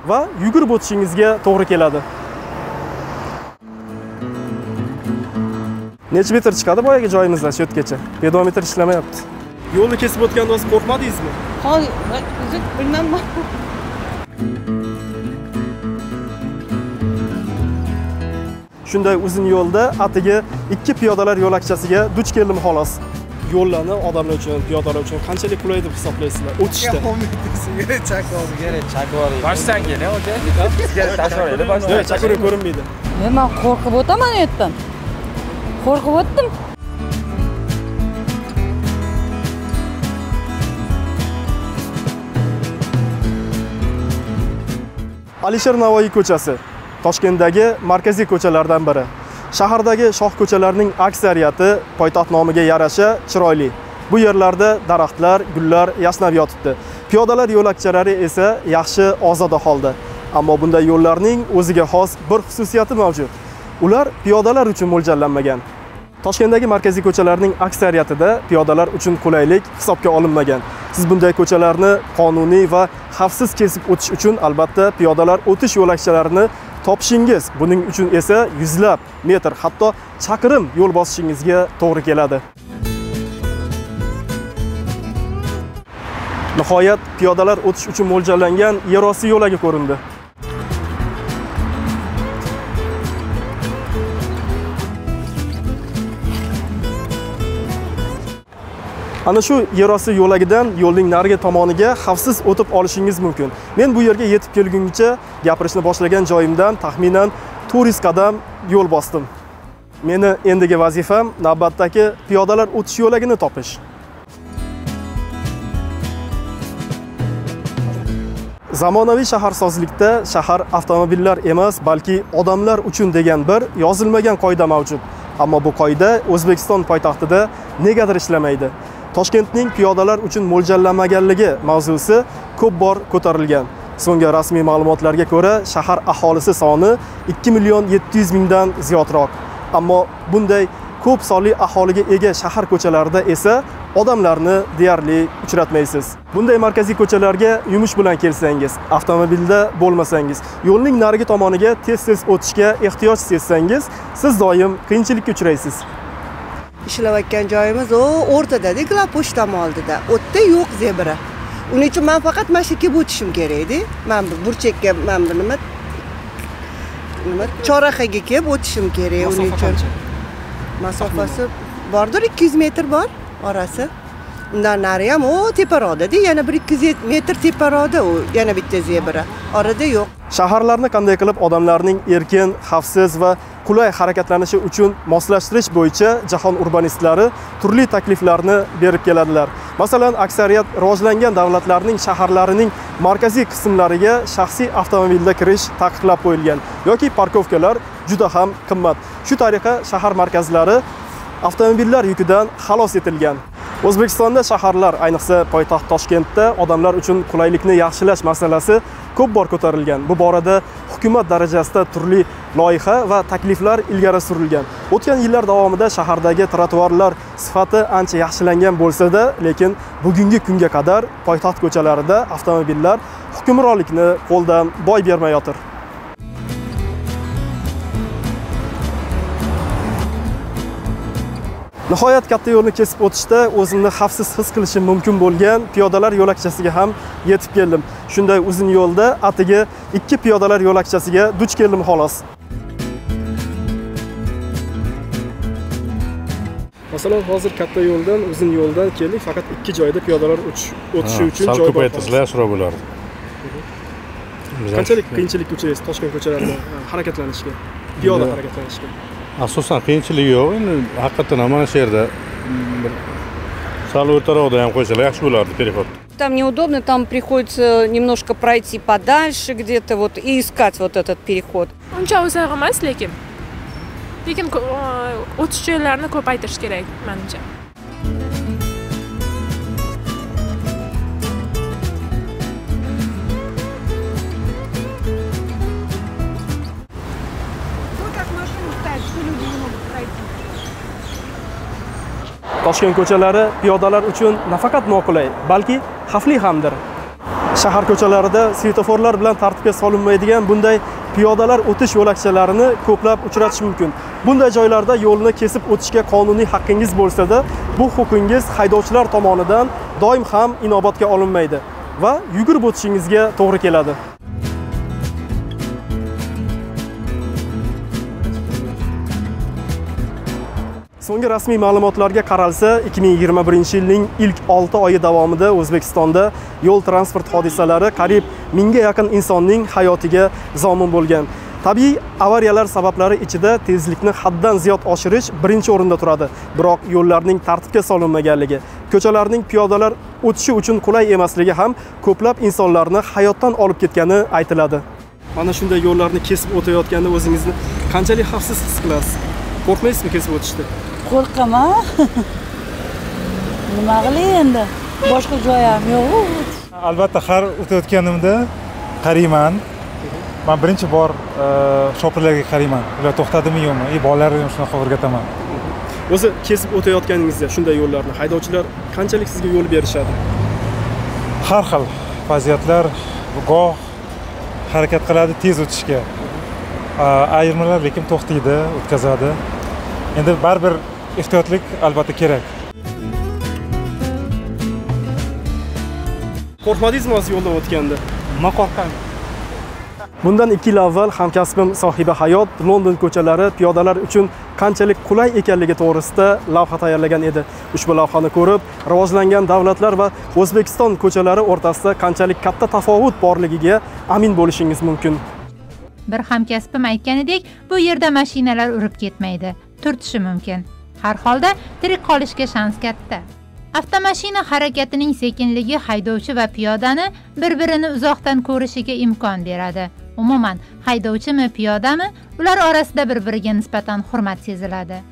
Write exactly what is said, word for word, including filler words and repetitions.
va yugurib o'tishingizga to'g'ri keladi. Necha metr chiqadi boyagi joyimizdan shu yergacha? Pedometr ishlamayapti. Yo'lni kesib o'tganda o'zi qo'rqmadingizmi? Hozir bilmayman. Shunday uzun yo'lda atigi ikki piyodalar yo'lakchasiga duch keldim xolos. Yo'llarni odamlar uchun, piyodalar uchun qanchalik qulay deb hisoblaysizlar? O'tishda. Sigaret chakori, sigaret chakori. Boshdan keling, o'zi. Sigaret tashlaydi, boshdan. Yo'q, chakori ko'rinmaydi. Men qo'rqib o'taman u yerdan. Qo'rqib o'tdim. Alisher Navoiy ko'chasi Toshkentdagi markaziy ko'chalardan biri. Shahardagi shoh ko'chalarning aksariyati poytaxt nomiga yarasha chiroyli. Bu yerlarda daraxtlar, gullar yashnab yotibdi. Piyodalar yo'lakchalari esa yaxshi ozoda holda. Ammo bunday yo'llarning o'ziga xos bir xususiyati mavjud. Ular piyodalar uchun mo'ljallanmagan. Toshkentdagi markaziy ko'chalarning aksariyatida piyodalar uchun qulaylik hisobga olinmagan. Siz bunday ko'chalarni qonuniy va xavfsiz kesib o'tish uchun albatta piyodalar o'tish yo'lakchalarini topishingiz, buning uchun esa yuzlab metr, hatto chaqirim yo'l bosishingizga to'g'ri keladi. Nihoyat piyodalar o'tish uchun mo'ljallangan yerosti yo'lagi ko'rindi. Ana shu yerosti yo'lagidan yo'lning narigi tomoniga xavfsiz o'tib olishingiz mumkin. Men bu yerga yetib kelguncha gapirishni boshlagan joyimdan taxminan to'rt yuz qadam yo'l bosdim. Meni endigi vazifam navbatdagi piyodalar o'tish yo'lagini topish. Zamonaviy shaharsozlikda shahar avtomobillar emas, balki odamlar uchun degan bir yozilmagan qoida mavjud. Ammo bu qoida O'zbekiston poytaxtida negadir ishlamaydi. Toshkentning piyodalar uchun mo'ljallanmaganligi mavzusi ko'p bor ko'tarilgan. So'nggi rasmiy ma'lumotlarga ko'ra, shahar aholisi soni ikki million yetti yuz mingdan ziyodroq. Ammo bunday ko'p sonli aholiga ega shahar ko'chalarida esa odamlarni deyarli uchratmaysiz. Bunday markaziy ko'chalarga yumush bilan kelsangiz, avtomobilda bo'lmasangiz, yo'lning narigi tomoniga tez-tez o'tishga ehtiyoj sezsangiz, siz doim qiyinchilikka uchraysiz. Ishlayotgan joyimiz o o'rtadada, Glapochta oldida. O'tda yo'q zebra. Uning uchun men faqat mashinaga o'tishim kerak edi. Men burchakka men nima nima choraxaga kelib o'tishim kerak uning uchun. Masofasi bordir, ikki yuz metr bor orasi. Undan nari ham o teparoqda, yana bir ikki yuz metr teparoqda u yana bitta zebra. Orada yo'q. Shaharlarni qanday qilib odamlarning erkin, xavfsiz va qulay harakatlanishi uchun moslashtirish bo'yicha jahon urbanistlari turli takliflarni berib keladilar. Masalan, aksariyat rivojlangan davlatlarning shaharlarining markaziy qismlariga shaxsiy avtomobilda kirish taqiqlab qo'yilgan yoki parkovkalar juda ham qimmat. Shu tariqa shahar markazlari avtomobillar yukidan xalos etilgan. O'zbekistonda shaharlar, ayniqsa poytaxt Toshkentda odamlar uchun qulaylikni yaxshilash masalasi ko'p bor ko'tarilgan. Bu borada hukumat darajasida turli loyiha va takliflar ilgari surilgan. O'tgan yillar davomida shahardagi trotuarlar sifati ancha yaxshilangan bo'lsa-da, lekin bugungi kunga qadar poytaxt ko'chalarida avtomobillar hukmronlikni qo'ldan boy bermayotir. Nihoyat katta yo'lni kesib o'tishda o'zimni xavfsiz his qilishim mumkin bo'lgan piyodalar yo'lakchasiga ham yetib keldim. Shunday uzun yo'lda atigi ikki piyodalar yo'lakchasiga duch keldim xolos. Masalan, hozir katta yo'ldan, uzun yo'ldan keldik, faqat ikki joyda piyodalar o'tishi uchun joy bor. Ko'paytirsizlar, yaxshiroq bo'lardi. Qanchalik qiyinchilik uchraysiz Toshkent ko'chalarida harakatlanishga, piyoda harakatlanishga? Asosan qiyinchilik yo'q. Endi haqiqatan ham mana shu yerda bir sal o'rtaroqda ham qo'ysalar yaxshi bo'lardi переход. Там неудобно, там приходится немножко пройти подальше где-то вот и искать вот этот переход. Uncha uzoq emas, lekin lekin o'tish joylarini ko'paytirish kerak menimcha. Toshkent ko'chalari piyodalar uchun nafaqat noqulay, balki xavfli hamdir. Shahar ko'chalarida svetoforlar bilan tartibga solinmaydigan bunday piyodalar o'tish yo'lakchalarini ko'plab uchratish mumkin. Bunday joylarda yo'lni kesib o'tishga qonuniy haqqingiz bo'lsa-da, bu huquqingiz haydovchilar tomonidan doim ham inobatga olinmaydi va yugurib o'tishingizga to'g'ri keladi. So'nggi rasmiy ma'lumotlarga qaralsa, ikki ming yigirma birinchi yilning ilk olti oyi davomida O'zbekistonda yo'l transport hodisalari qariyb mingga yaqin insonning hayotiga zomin bo'lgan. Tabiiy avariyalar sabablari ichida tezlikni haddan ziyod oshirish birinchi o'rinda turadi. Biroq yo'llarning tartibga solinmaganligi, ko'chalarning piyodalar o'tishi uchun qulay emasligi ham ko'plab insonlarni hayotdan olib ketgani aytiladi. Mana shunday yo'llarni kesib o'tayotganda o'zingizni qanchalik xavfsiz his qilasiz? Qo'rqmaysizmi kesib o'tishda? Qo'rqaman. Nima qilay endi? Boshqa joy ham yo'q. Albatta har o'tayotganimda qarayman. Men birinchi bor shopirlarga qarayman. Ular to'xtadimi yo'qmi? Ey bolalarga ham shunaqa o'rgataman. O'zi kesib o'tayotganingizda shunday yo'llarni haydovchilar qanchalik sizga yo'l berishadi? Har xil vaziyatlar, goh harakat qiladi tez o'tishga. Ayrimlar lekin to'xtaydi, o'tkazadi. Endi baribir ehtiyotlik albatta kerak. Qo'rqmadingizmi o'zi yo'lda o'tganda? Men qo'rqaman. Bundan ikki yil avval hamkasbim Sohiba Hayot London ko'chalari piyodalar uchun qanchalik qulay ekanligi to'g'risida lavha tayyorlagan edi. Ushbu lavhani ko'rib, rivojlangan davlatlar va O'zbekiston ko'chalari o'rtasida qanchalik katta tafovut borligiga amin bo'lishingiz mumkin. Bir hamkasbim aytganidek, bu yerda mashinalar urib ketmaydi, turtishi mumkin. Har holda tirik qolishga shans katta. Avtomashina harakatining sekinligi haydovchi va piyodani bir-birini uzoqdan ko'rishiga imkon beradi. Umuman, haydovchimi, piyodami, ular orasida bir-biriga nisbatan hurmat seziladi.